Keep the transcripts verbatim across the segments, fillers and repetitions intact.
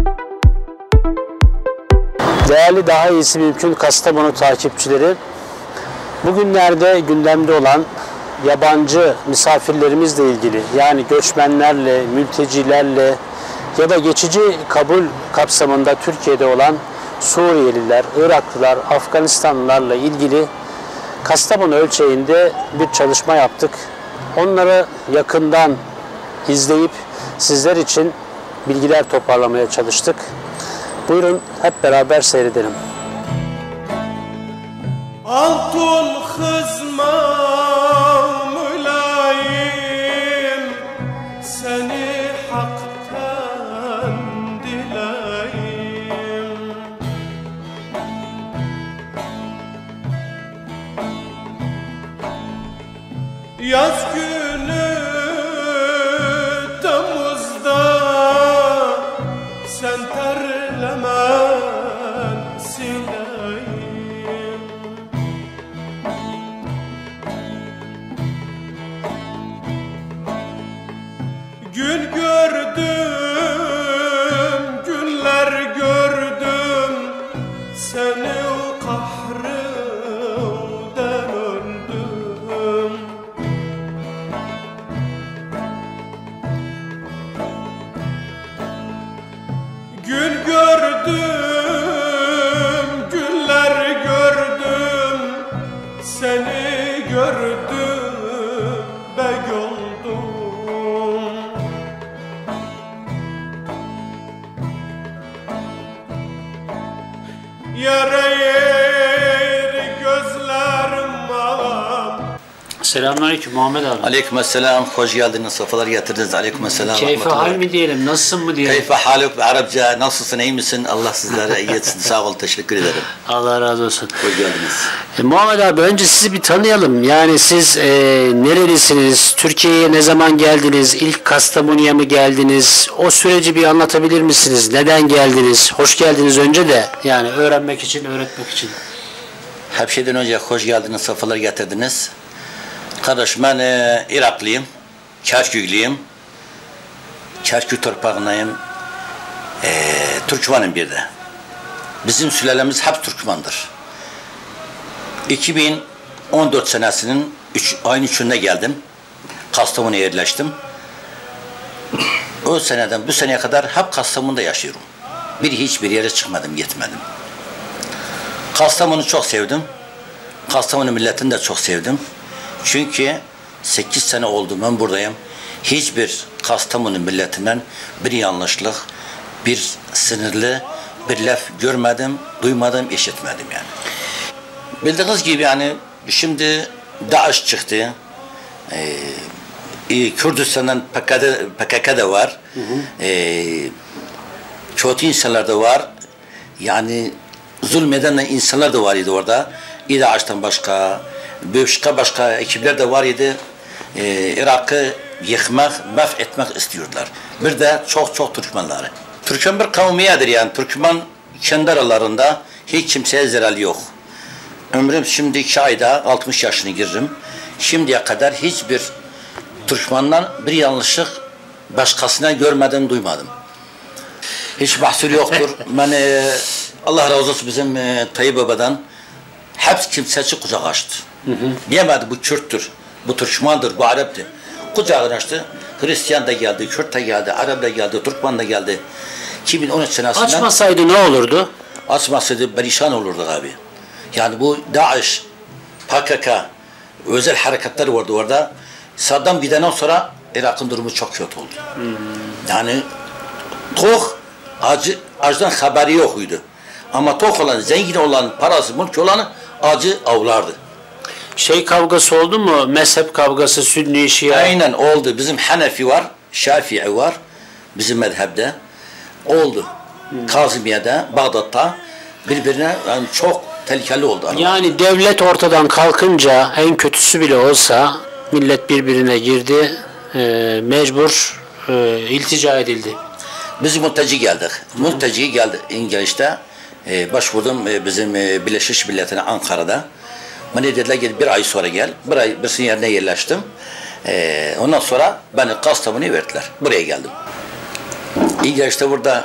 Değerli Daha İyisi Mümkün Kastamonu takipçileri, bugünlerde gündemde olan yabancı misafirlerimizle ilgili, yani göçmenlerle, mültecilerle ya da geçici kabul kapsamında Türkiye'de olan Suriyeliler, Iraklılar, Afganistanlılarla ilgili Kastamonu ölçeğinde bir çalışma yaptık. Onları yakından izleyip sizler için bilgiler toparlamaya çalıştık. Buyurun hep beraber seyredelim. Altın hızma mülayim, seni haktan dileyim. Yaz günü Temmuz'da sen terlemen sileyim. Gün gördüm, günler gördüm, seni o kahrından öldüm. Gün gördüm, günler gördüm, seni gördüm, bek oldum. Yara yer gözlerim ağam. Selamünaleyküm Muhammed abi. Aleykümselam, hoş geldiniz, sefalar getirdiniz. Aleykümselam. Keyfe hal mi diyelim, nasılsın mı diyelim? Keyfe haluk, Arapça, nasılsın, iyi misin? Allah sizlere iyi etsin, sağ ol, teşekkür ederim. Allah razı olsun. Hoş geldiniz. E, Muhammed abi, önce sizi bir tanıyalım. Yani siz e, nerelisiniz? Türkiye'ye ne zaman geldiniz? İlk Kastamonu'ya mı geldiniz? O süreci bir anlatabilir misiniz? Neden geldiniz? Hoş geldiniz önce de. Yani öğrenmek için, öğretmek için. Her şeyden önce hoş geldiniz, sefalar getirdiniz. Kardeş, ben e, Iraklıyım, Kerküklüyüm. Kerkük torpağındayım. E, Türkmenim bir de. Bizim sülalemiz hep Türkmendir. iki bin on dört senesinin üç, ayın üçünde geldim. Kastamonu'ya yerleştim. O seneden bu seneye kadar hep Kastamonu'da yaşıyorum. Bir hiçbir yere çıkmadım, gitmedim. Kastamonu'yu çok sevdim. Kastamonu milletini de çok sevdim. Çünkü sekiz sene oldu ben buradayım. Hiçbir Kastamonu milletinden bir yanlışlık, bir sinirli, bir laf görmedim, duymadım, işitmedim yani. Bildiğiniz gibi yani şimdi DAEŞ çıktı. Ee, Kürdistan'dan P K K da var. Hı hı. Ee, kötü insanlar da var. Yani zulmeden insanlar da var idi orada. DAEŞ'ten başka, başka başka ekipler de var idi. Ee, Irak'ı yıkmak, maf etmek istiyorlar. Bir de çok çok Türkmenleri. Türkmen bir kavmiyedir yani. Türkmen kendi aralarında hiç kimseye zararı yok. Ömrüm şimdi iki ayda altmış yaşını girdim. Şimdiye kadar hiçbir Türkmen'den bir yanlışlık başkasına görmedim, duymadım. Hiç mahsur yoktur. Ben e, Allah razı olsun bizim e, Tayyip Baba'dan hepsi kimsesi kucak açtı. Hı hı. Diyemedi bu Kürttür, bu Türkmendir, bu Arap'tır. Kucağını açtı. Hristiyan da geldi, Kürt de geldi, Arap da geldi, Türkmen de geldi. iki bin on üç senesinden... Açmasaydı ne olurdu? Açmasaydı perişan olurdu abi. Yani bu DAEŞ, P K K, özel hareketler vardı orada. Saddam gidenden sonra Irak'ın durumu çok kötü oldu. Hmm. Yani tok, acı, acıdan haberi yokuydu. Ama tok olan, zengin olan, parası, mülk olanı acı avlardı. Şey kavgası oldu mu? Mezhep kavgası, Sünni, Şia. Aynen oldu. Bizim Hanefi var, Şafii var. Bizim mezhepte. Oldu. Hmm. Kazimiye'de, Bağdat'ta birbirine yani çok tehlikeli oldu. Yani devlet ortadan kalkınca en kötüsü bile olsa millet birbirine girdi. E, mecbur e, iltica edildi. Biz mülteci geldik. Mülteci geldi İngiliz'de. E, başvurdum e, bizim e, Birleşmiş Milletler'e Ankara'da. Bana dediler ki bir ay sonra gel. Bir ay birisinin yerine yerleştim. Ee, ondan sonra beni Kastamonu'ya verdiler. Buraya geldim. İngiliz'de burada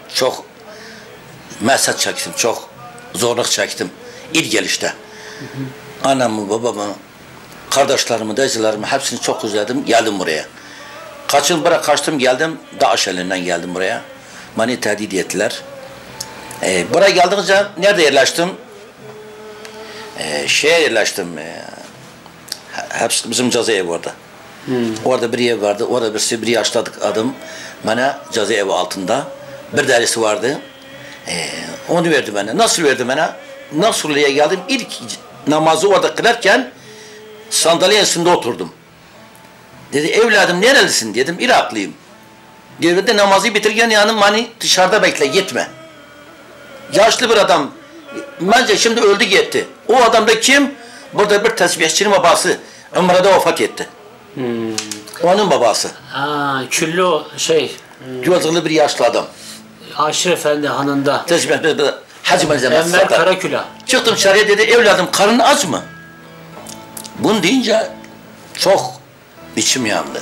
çok mesaj çektim, çok zorluk çektim. İlk gelişte. Hı hı. Anamı, babamı, kardeşlerimi, dayılarımı hepsini çok özledim. Geldim buraya. Kaç yıl bırak kaçtım geldim. Daesh elinden geldim buraya. Beni tehdit ettiler. Ee, buraya geldiğince nerede yerleştim? Ee, şeye yerleştim. Ee, hepsi bizim cezaevi orada. Hmm. Orada bir ev vardı. Orada birisi bir yaşladık adım. Bana cezaevi altında. Bir dairesi vardı. Ee, onu verdi bana. Nasıl verdi bana? Nasırlı'ya geldim. İlk namazı orada kılarken sandalyesinde oturdum. Dedi evladım nerelisin? Dedim Iraklıyım. Dedi namazı bitirken yanım hani dışarıda bekle gitme. Yaşlı bir adam. Bence şimdi öldü gitti. O adam da kim? Burada bir tesbihçinin babası. Umre'de vefat etti. Hmm. Onun babası. Aa, küllü o şey. Gözlü bir yaşlı adam. Aşir Efendi hanında. Tesbih, Hacı Malzemesi. Enver Karaküla. Çıktım dışarıya dedi evladım karnın aç mı? Bunu deyince çok içim yandı.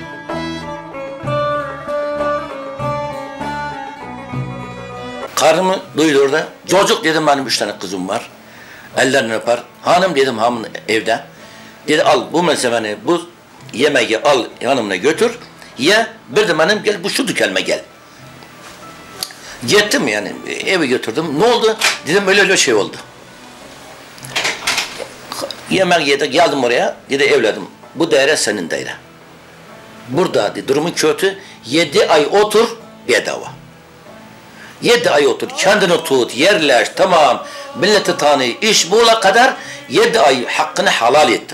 Karnımı duydu orada. Çocuk dedim benim üç tane kızım var. Ellerini öper. Hanım dedim hanım evde. Dedi al bu malzemeni, bu yemeği al yanımına götür. Ye bir de benim gel bu şu dükkanıma gel. Gittim yani eve götürdüm. Ne oldu? Dedim öyle öyle şey oldu. Yemek yedik geldim oraya. Dedi evladım bu daire senin daire. Burada dedi, durumun kötü. Yedi ay otur bedava. Yedi ay otur. Kendini tut, yerleş, tamam. Milleti tanı, iş buğula kadar yedi ay hakkını halal ettim.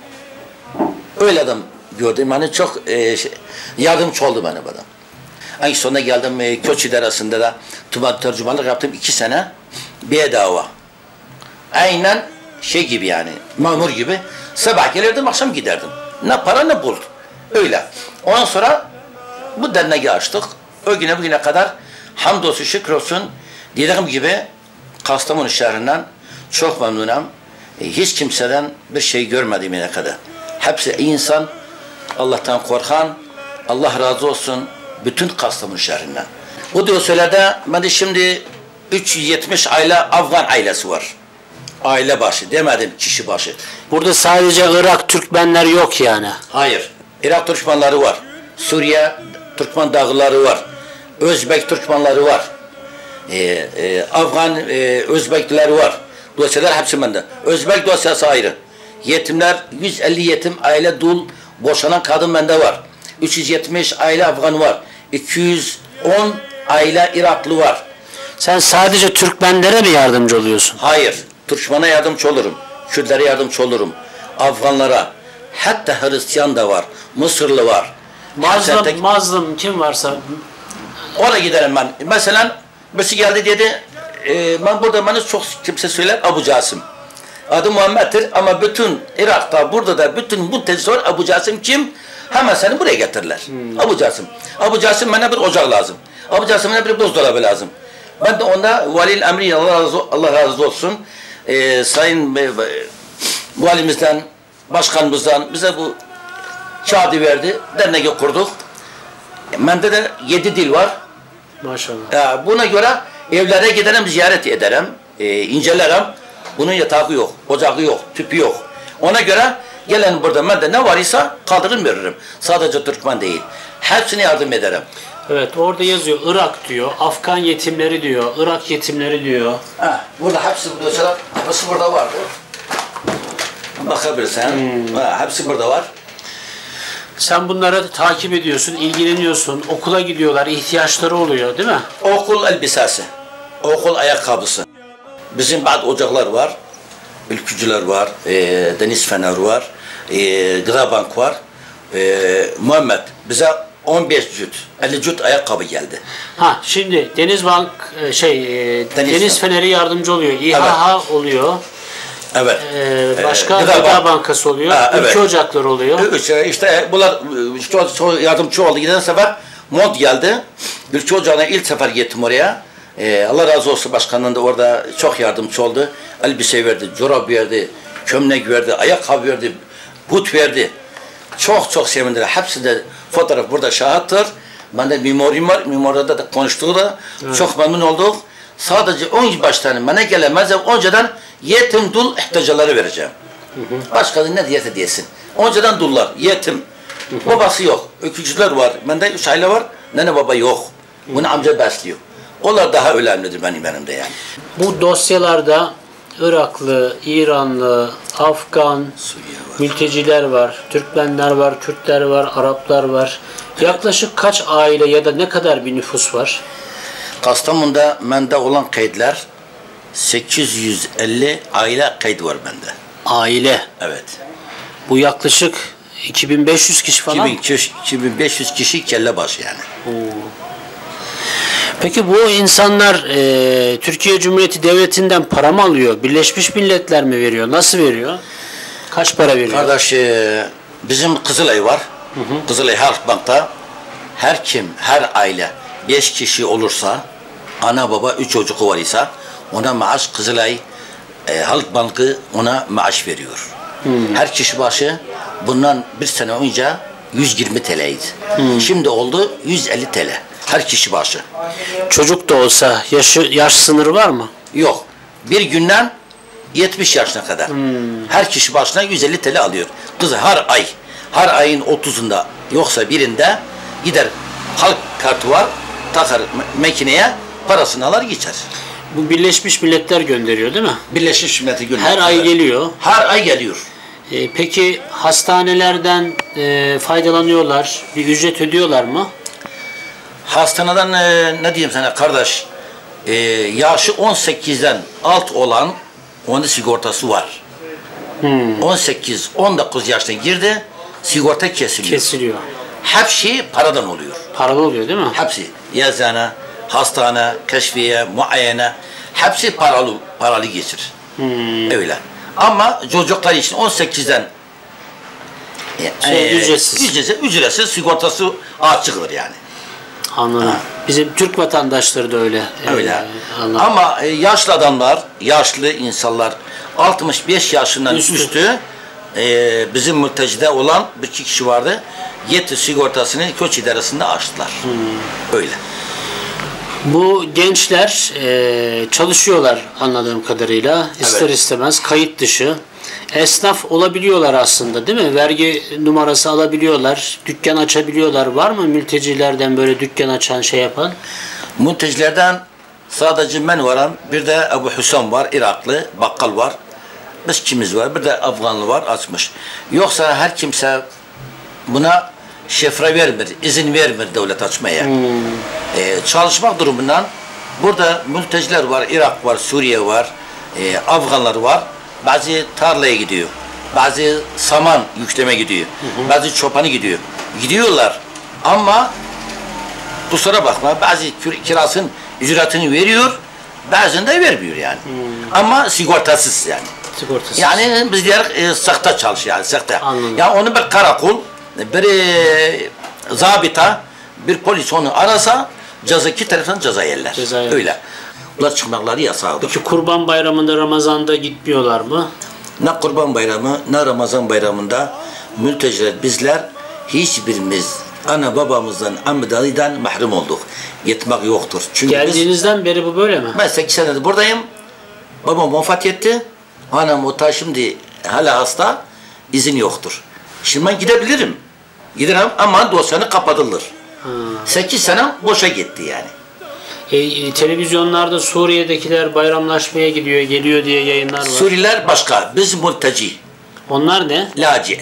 Öyle adam gördüm. Yani çok e, şey, yardımcı oldu bana bu adam. En sonunda geldim e, Köç İdarası'nda da tuban tercümanlık yaptım iki sene. Bedava. Aynen şey gibi yani, memur gibi. Sabah gelirdim, akşam giderdim. Ne para ne bul. Öyle. Ondan sonra bu derneği açtık. O güne bugüne kadar hamdolsun şükür olsun dediğim gibi Kastamonu şehrinden çok memnunum. Hiç kimseden bir şey görmediğime kadar. Hepsi insan, Allah'tan korkan, Allah razı olsun bütün Kastamonu şehrinden. Bu diyorselerde bende şimdi üç yüz yetmiş aile Afgan ailesi var. Aile başı demedim kişi başı. Burada sadece Irak Türkmenler yok yani. Hayır. Irak Türkmenleri var. Suriye Türkmen dağları var. Özbek Türkmenleri var. Ee, e, Afgan e, Özbekliler var. Dosyalar hepsi bende. Özbek dosyası ayrı. Yetimler yüz elli yetim aile dul boşanan kadın bende var. üç yüz yetmiş aile Afgan var. iki yüz on aile Iraklı var. Sen sadece Türkmenlere mi yardımcı oluyorsun? Hayır. Türkmen'e yardımcı olurum. Kürtlere yardımcı olurum. Afganlara. Hatta Hristiyan da var. Mısırlı var. Mazlum, tek... mazlum kim varsa. Oraya giderim ben. Mesela birisi geldi dedi e, ben burada bana çok kimse söyler Abu Casim. Adı Muhammed'tir ama bütün Irak'ta burada da bütün bu tezisi var. Abu Casim kim? Hemen seni buraya getirirler. Hmm. Abu Casim. Abu Casim bana bir ocak lazım. Abu Casim'e bir buzdolabı lazım. Ben de onda valil emri Allah razı, Allah razı olsun. Ee, sayın e, valimizden, başkanımızdan bize bu kağıdı verdi. Derneği kurduk. Bende de yedi dil var. Maşallah. Ee, buna göre evlere giderim, ziyaret ederim, e, incelerim. Bunun yatağı yok, ocağı yok, tüpü yok. Ona göre gelen burada bende ne var ise kaldırır veririm. Sadece Türkmen değil. Hepsine yardım ederim. Evet orada yazıyor Irak diyor, Afgan yetimleri diyor, Irak yetimleri diyor. Ha, burada hepsi burada, hepsi burada vardı. Bakabilirsen, hmm. ha, hepsi burada var. Sen bunları takip ediyorsun, ilgileniyorsun, okula gidiyorlar, ihtiyaçları oluyor değil mi? Okul elbisesi, okul ayakkabısı. Bizim bazı ocaklar var, ülkücüler var, e, deniz feneri var, e, gıda bank var. E, Muhammed bize on beş cüt, elli cüt ayakkabı geldi. Ha şimdi Denizbank şey e, Deniz, Deniz Feneri yardımcı oluyor. İHA evet. oluyor. Evet. Ee, başka ee, Gıda, Gıda Bankası oluyor. Ha, evet. Ülke ocakları oluyor. İşte, işte bunlar çok, çok yardımcı oldu. Giden sefer mod geldi. Ülke ocağına ilk sefer gittim oraya. Ee, Allah razı olsun başkanın da orada çok yardımcı oldu. Elbise verdi, çorap verdi, gömlek verdi, ayakkabı verdi, but verdi. Çok çok sevindiler. Hepsi de fotoğraf burada şahittır. Ben de mimarım var. Mimarda da konuştuğu da evet. Çok memnun olduk. Sadece on baştan bana gelemez. Önceden yetim dul ihtiyaçları vereceğim. Hı hı. Başka ne diyese diyesin. Önceden dullar, yetim. Hı hı. Babası yok. Ökücüler var. Bende üç aile var. Nene baba yok. Bunu amca besliyor. Onlar daha önemlidir benim yanımda yani. Bu dosyalarda Iraklı, İranlı, Afgan, var. Mülteciler var, Türkmenler var, Kürtler var, Araplar var. Evet. Yaklaşık kaç aile ya da ne kadar bir nüfus var? Kastamonu'da bende olan kayıtlar sekiz yüz elli aile kaydı var bende. Aile? Evet. Bu yaklaşık iki bin beş yüz kişi falan? iki bin beş yüz kişi kelle başı yani. Oo. Peki bu insanlar e, Türkiye Cumhuriyeti Devleti'nden para mı alıyor? Birleşmiş Milletler mi veriyor? Nasıl veriyor? Kaç para veriyor? Kardeş e, bizim Kızılay var. Hı hı. Kızılay Halk Bank'ta her kim, her aile beş kişi olursa, ana baba üç çocuğu var ise ona maaş Kızılay e, Halk Bankı ona maaş veriyor. Hı. Her kişi başı bundan bir sene önce yüz yirmi T L'ydi. Hı. Şimdi oldu yüz elli T L. Her kişi başı. Çocuk da olsa yaşı, yaş sınırı var mı? Yok. Bir günden yetmiş yaşına kadar. Hmm. Her kişi başına yüz elli T L alıyor. Kız her ay, her ayın otuzunda yoksa birinde gider halk kartı var, takar makineye, parasını alır geçer. Bu Birleşmiş Milletler gönderiyor değil mi? Birleşmiş Milletler gönderiyor. Her ay geliyor. Her ay geliyor. E, peki hastanelerden e, faydalanıyorlar, bir ücret ödüyorlar mı? Hastaneden e, ne diyeyim sana kardeş, e, yaşı on sekizden alt olan onun sigortası var. Hmm. on sekiz on dokuz yaşına girdi, sigorta kesiliyor. Kesiliyor. Hepsi paradan oluyor. Paralı oluyor değil mi? Hepsi. Yazana, hastane, keşfiye, muayene, hepsi paralı, paralı geçir. Hmm. Öyle. Ama çocuklar için on sekizden şey, e, ücretsiz. ücretsiz, ücretsiz sigortası açıktır yani. Anladım. Ha. Bizim Türk vatandaşları da öyle. Öyle. Anladım. Ama e, yaşlı adamlar, yaşlı insanlar, altmış beş yaşından üstü, üstü e, bizim mültecide olan bir iki kişi vardı. Yeti sigortasını Koç İdaresi'nde açtılar. Hmm. Öyle. Bu gençler e, çalışıyorlar anladığım kadarıyla. İster evet. istemez kayıt dışı. Esnaf olabiliyorlar aslında değil mi? Vergi numarası alabiliyorlar, dükkan açabiliyorlar. Var mı mültecilerden böyle dükkan açan, şey yapan? Mültecilerden sadece ben varım. Bir de Ebu Hüsam var, Iraklı, bakkal var. Biz kimiz var, bir de Afganlı var, açmış. Yoksa her kimse buna şifre vermir, izin vermir devlet açmaya. Hmm. Ee, çalışmak durumundan burada mülteciler var, Irak var, Suriye var, e, Afganlar var. Bazı tarlaya gidiyor, bazı saman yükleme gidiyor, hı hı. bazı çobanı gidiyor. Gidiyorlar ama kusura bakma bazı kirasının ücretini veriyor, bazen de vermiyor yani. Hmm. Ama sigortasız yani. Sigortasız. Yani bizler e, sakta çalışıyor yani sakta. Anladım. Yani onu bir karakol, bir e, zabita, bir polis onu arasa ceza iki taraftan ceza yerler. Ceza yerler. Öyle. Bunlar çıkmakları yasağıdır. Peki Kurban Bayramı'nda, Ramazan'da gitmiyorlar mı? Ne Kurban Bayramı, ne Ramazan Bayramı'nda mülteciler, bizler hiçbirimiz ana babamızdan, amdalıdan mahrum olduk. Gitmek yoktur. Çünkü geldiğinizden biz, beri bu böyle mi? Ben sekiz senedir buradayım. Babam vefat etti. Anam o ta şimdi hala hasta. İzin yoktur. Şimdi ben gidebilirim. Giderim ama dosyanı kapatılır. sekiz sene boşa gitti yani. E, televizyonlarda Suriye'dekiler bayramlaşmaya gidiyor, geliyor diye yayınlar var. Suriyeler başka, biz mülteci. Onlar ne? Laci.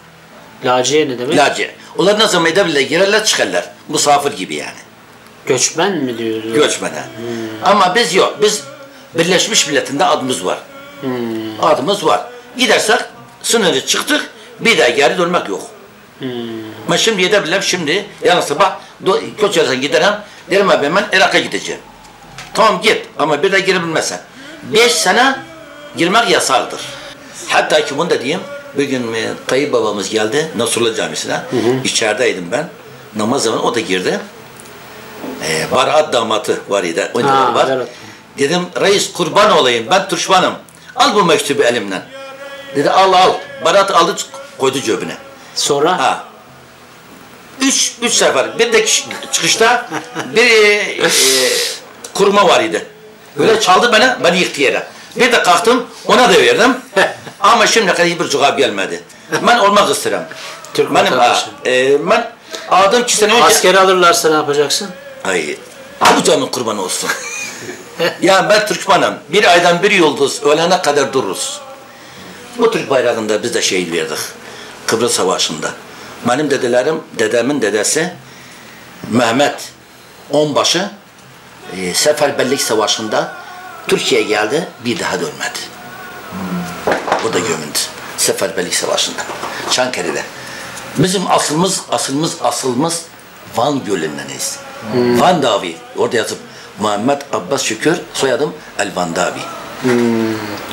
Laciye ne demek? Laci. Onlar ne zaman edebilirler, girerler çıkarlar. Misafir gibi yani. Göçmen mi diyor? Göçmen. Hmm. Ama biz yok, biz Birleşmiş Milletler'de adımız var. Hmm. Adımız var. Gidersek sınırı çıktık, bir daha geri dönmek yok. Hmm. Ben şimdi edebilirim, şimdi yarın sabah Koçer'den giderim. Derim abi ben Irak'a gideceğim. Tamam git ama bir de girebilmezsen. Beş sene girmek yasaktır. Hatta ki bunu da diyeyim, bir gün e, Tayyip babamız geldi Nasrullah Camisi'ne. Hı hı. İçerideydim ben. Namaz zamanı o da girdi. E, Barat damatı var idi. O ha, var. Evet. Dedim reis kurban olayım ben Türkmenim. Al bu mektubu elimden. Dedi al al. Barat aldı koydu cebine. Sonra? Ha. Üç, üç sefer. Bir de çıkışta bir e, kuruma var idi. Böyle çaldı beni, beni yıktı yere. Bir de kalktım, ona da verdim. Ama şimdiye kadar hiçbir cevap gelmedi. Ben olmak isterim. Türk Benim, vatandaşı. e, ben aldım iki sene önce... Askeri alırlarsa ne yapacaksın? Ay, bu canın kurbanı olsun. Ya ben Türkmenim. Bir aydan bir yıldız ölene kadar dururuz. Bu Türk bayrağında biz de şehit verdik. Kıbrıs Savaşı'nda. Benim dedelerim, dedemin dedesi Mehmet Onbaşı e, Seferberlik Savaşı'nda Türkiye'ye geldi, bir daha dönmedi. O da gömüldü. Seferberlik Savaşı'nda. Çankırı'da. Bizim asılımız, asılımız, asılımız Van Gölü'ndeniz. Hmm. Van Davi. Orada yazıp Muhammed Abbas Şükür, soyadım El Van Davi. Hmm.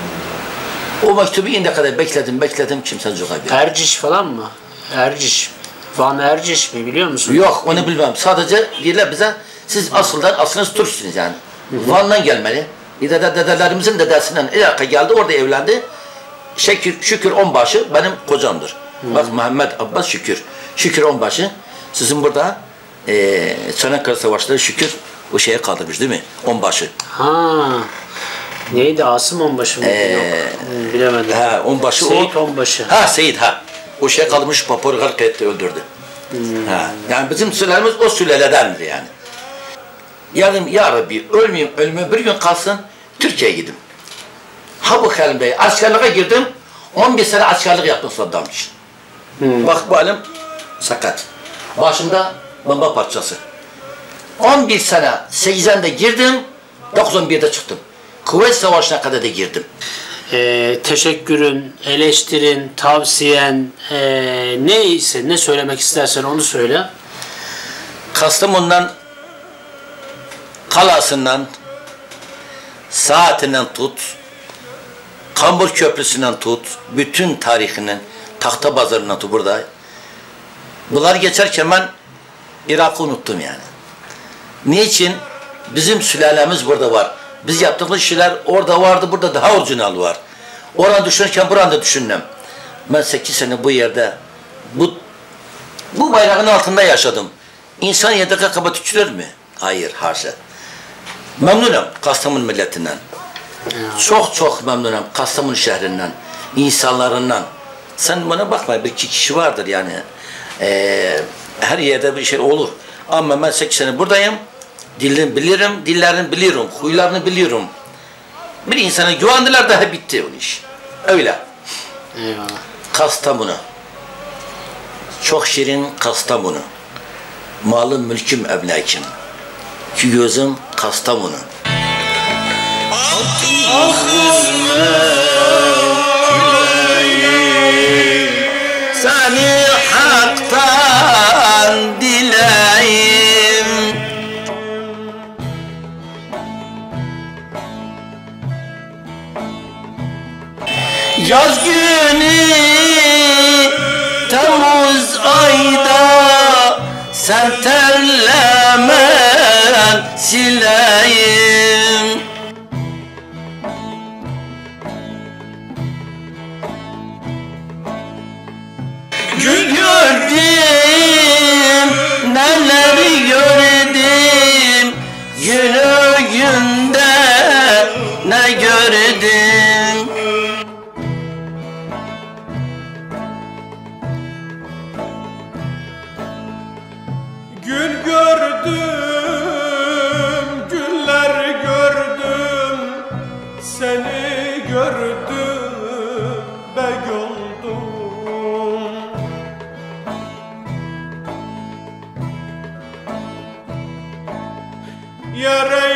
O mektubu inde kadar bekledim, bekledim, kimse cevap vermedi. Erciş falan mı? Erciş. Van Erciş mi biliyor musun? Yok, onu bilmem. Sadece diyorlar bize, siz asıldan, aslınız Türksünüz yani. Hı hı. Van'dan gelmeli. Dede, dedelerimizin dedesinden Irak'a geldi, orada evlendi. Şükür, Şükür Onbaşı benim kocamdır. Hı. Bak Muhammed Abbas Şükür. Şükür Onbaşı, sizin burada e, Çanakkale Savaşları Şükür o şeye kaldırmış değil mi? Onbaşı. Ha. Neydi? Asım Onbaşı mı? Ee, Yok. Bilemedim. Ha, Onbaşı Seyit o. Onbaşı. Ha, Seyit ha. O şeye kaldırmış, paporu gark etti, öldürdü. Hmm. Ha. Yani bizim sülalemiz o sülaledendir yani. Yarın ya Rabbi ölmeyeyim, ölmeyeyim bir gün kalsın Türkiye'ye gidin. Ha bu halimde askerliğe girdim, on bir sene askerlik yaptım Saddam için. Hmm. Bak bu elim sakat. Başımda bomba parçası. on bir sene sekizende girdim, doksan birde çıktım. Kuveyt Savaşı'na kadar da girdim. Ee, teşekkürün, eleştirin, tavsiyen ee, neyse, ne söylemek istersen onu söyle. Kastamonu'dan, kalasından, saatinden tut, Kambur Köprüsü'nden tut, bütün tarihinin, tahta bazarından tut burada. Bunlar geçerken ben Irak'ı unuttum yani. Niçin? Bizim sülalemiz burada var. Biz yaptığımız şeyler orada vardı, burada daha orijinal var. Oradan düşünürken buranda düşündüm. Ben sekiz sene bu yerde, bu bu bayrağın altında yaşadım. İnsan yedeka kaba tükürür mü? Hayır, haşa. Memnunum Kastamonu milletinden. Ya. Çok çok memnunum Kastamonu şehrinden, insanlarından. Sen bana bakma, bir iki kişi vardır yani. Ee, her yerde bir şey olur. Ama ben sekiz sene buradayım. Dilini bilirim, dillerini biliyorum, huylarını biliyorum. Bir insana güvendiler daha bitti o iş. Öyle. Eyvallah. Kastamonu. Çok şirin Kastamonu. Malım mülküm emlakim. Ki gözüm Kastamonu. Seni haktan dileyim. Yaz günü Temmuz ayda sen terlemen sileyim. Gün gördüm, neler gördüm, günü günde ne gördüm. Gün gördüm, güller gördüm, seni gördüm, bek oldum. Yare